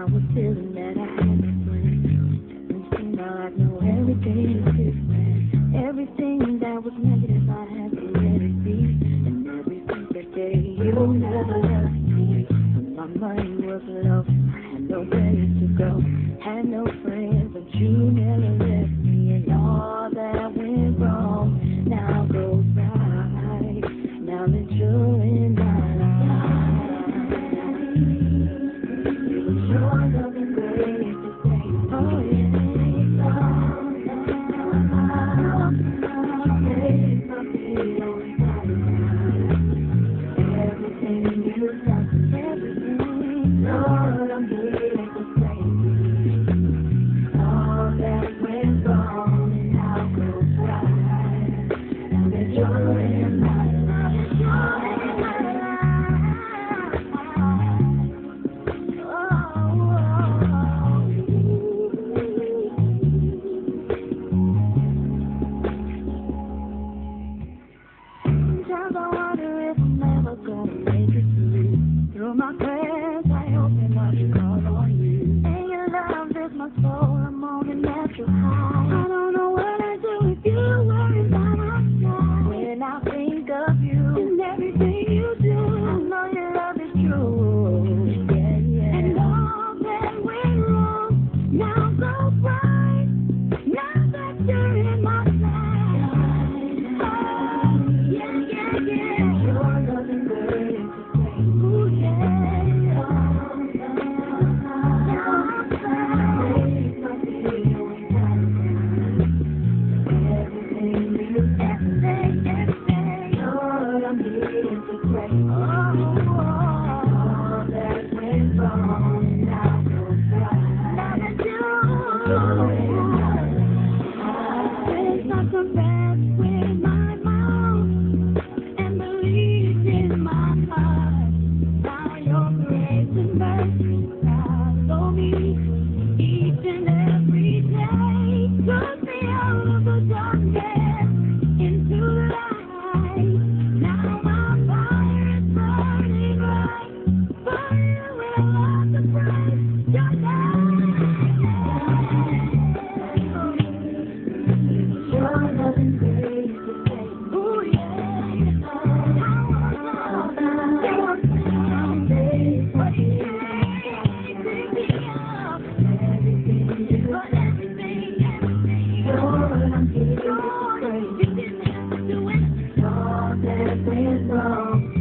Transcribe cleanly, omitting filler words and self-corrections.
was feeling that I had to win. And see now I know everything is different. Everything that was negative I had to let it be. And every single day you never left me. When my mind was low, I had nowhere to go. Had no friends, but you never left me. And all that went wrong now goes right. Now that you're in my life, you're looking great today. Oh yeah. Everything you got, everything, Lord, I'm here to say all that went wrong and now goes right. Now that you're in my life, you're in my sometimes I wonder if I'm ever gonna make it through. Through my prayers, I hope and I should call on you. And your love is my soul, I'm on a natural high. I don't know what I'd do if you weren't by my side. When I think of you and everything you do, I know your love is true. Yeah, yeah. And all that went wrong now goes right. Now that you're in my life. All that went wrong.